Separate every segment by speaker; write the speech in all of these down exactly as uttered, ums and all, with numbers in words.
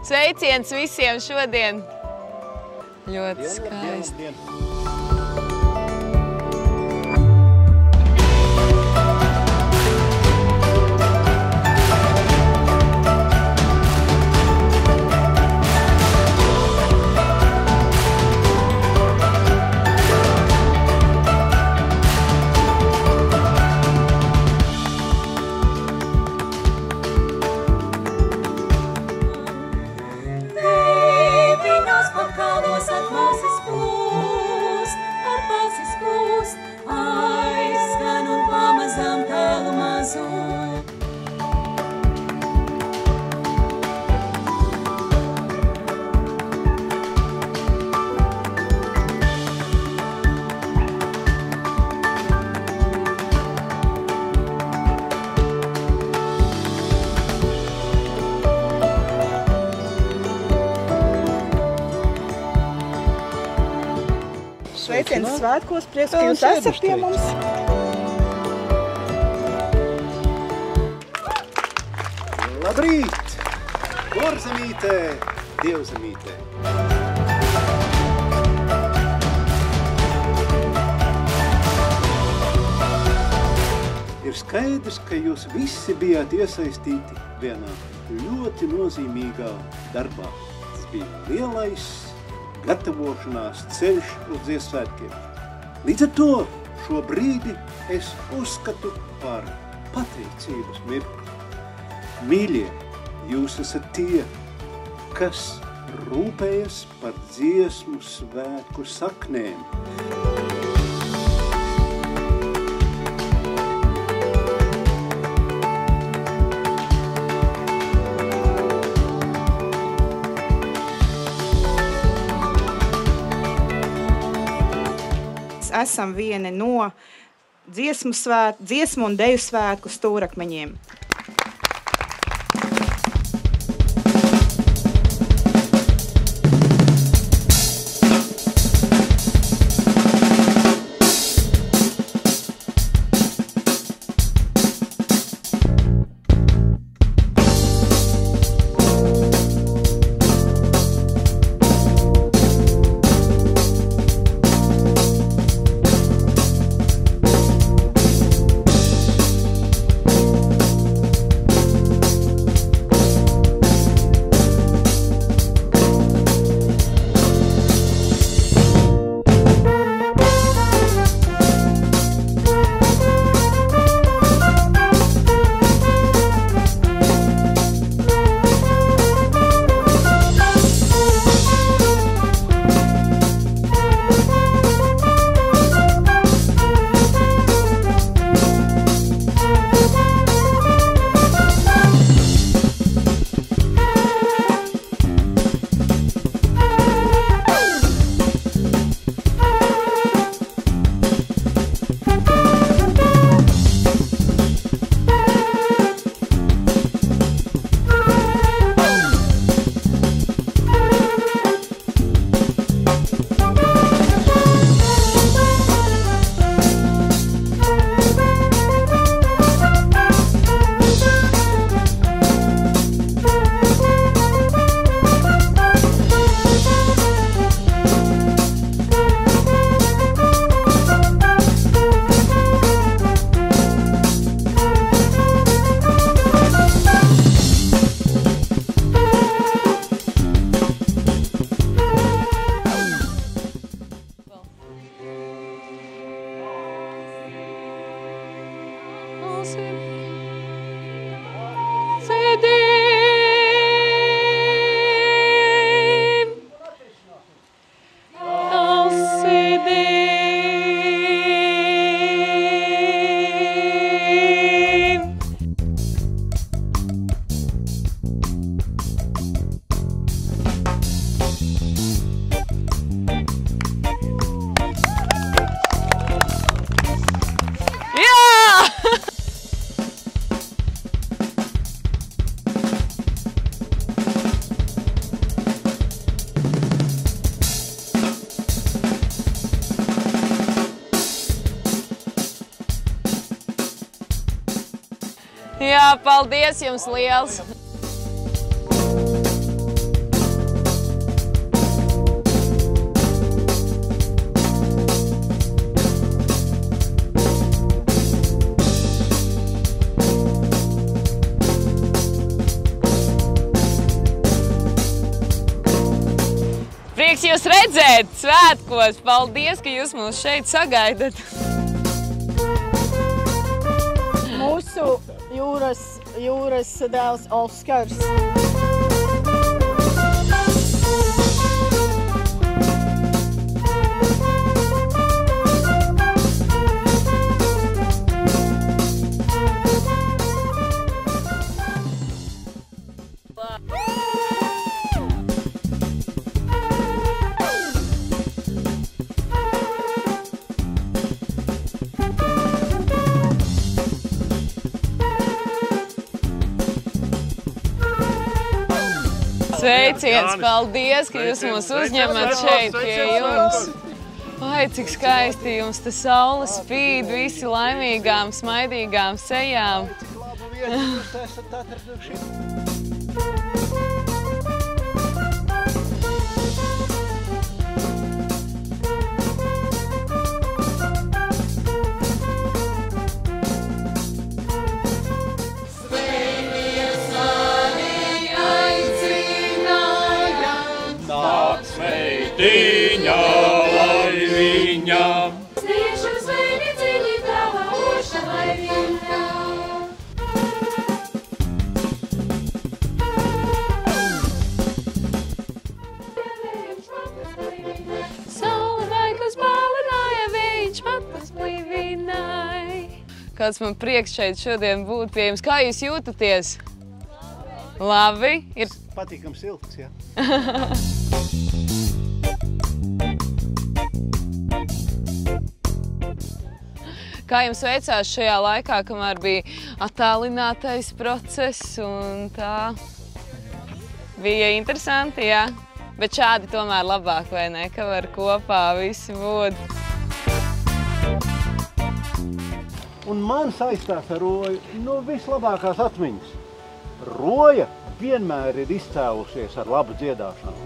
Speaker 1: Sveiciens visiem šodien! Ļoti skaisti.
Speaker 2: Sveiciens svētkos, prieks, ka jūs esat pie mums.
Speaker 3: Labrīt! Kurzemītē, Dievzemītē. Ir skaidrs, ka jūs visi bijāt iesaistīti vienā ļoti nozīmīgā darbā. Tas bija lielais gatavošanās ceļš uz Ziemassvētkiem. Līdz ar to šo brīdi es uzskatu par pateicības mirkli. Mīļie, jūs esat tie, kas rūpējas par dziesmu svētku saknēm.
Speaker 2: Esam vieni no dziesmu, svēt, dziesmu un deju svētku stūrakmeņiem.
Speaker 1: Jā, paldies jums liels! Prieks jūs redzēt svētkos. Paldies, ka jūs mūs šeit sagaidat.
Speaker 4: Mūsu jūras, jūras dēls Oskars.
Speaker 1: Sveiciens, paldies, ka jūs mūs uzņemat šeit pie jums. Ai, cik skaisti jums te saule spīd, visi laimīgām, smaidīgām sejām.
Speaker 3: Cik laba vieta jūs esat atraduši.
Speaker 5: Sveitiņa, lai viņa
Speaker 6: Sniešu zvejnieciņi tava uša, lai viņa
Speaker 1: Saule vaikus bālināja, viņš matus blīvināja. Kāds man prieks šeit šodien būt pie jums. Kā jūs jūtaties? Labi. Ir
Speaker 3: Patīkam silts, jā.
Speaker 1: Kā jums veicās šajā laikā, kamēr bija attālinātais process un tā? Bija interesanti, jā? Bet šādi tomēr labāk, vai ne? Ka var kopā visi būt.
Speaker 3: Un man saistās ar roju, nu, vislabākās atmiņas. Roja vienmēr ir izcēlusies ar labu dziedāšanu.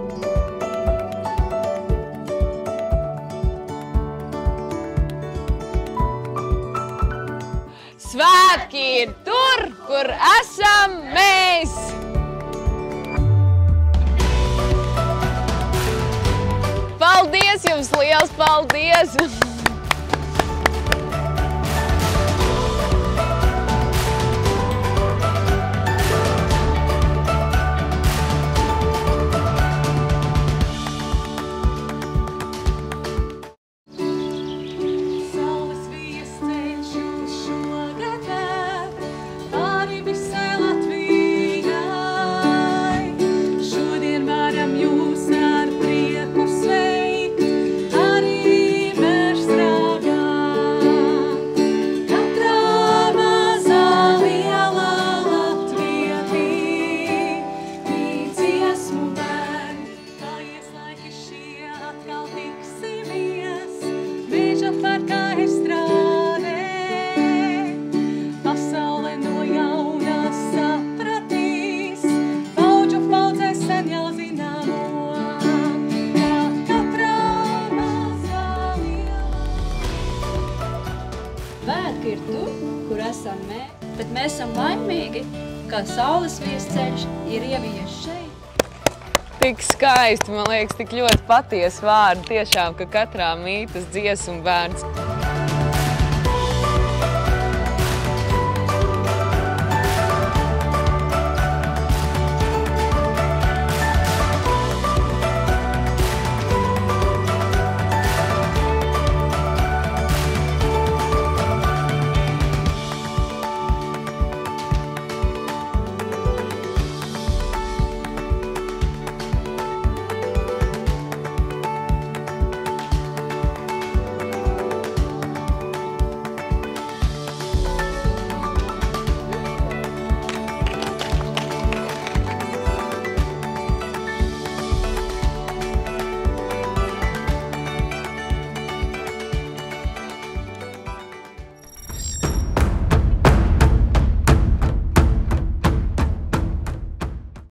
Speaker 1: Svētki ir tur, kur esam mēs! Paldies jums, liels paldies!
Speaker 6: Svētki ir tur, kur esam mēs, bet mēs esam laimīgi, ka saules viesceļš ir ievies šeit.
Speaker 1: Tik skaisti, man liekas, tik ļoti patiesi vārdi tiešām, ka katrā mītas dziesmu bērns.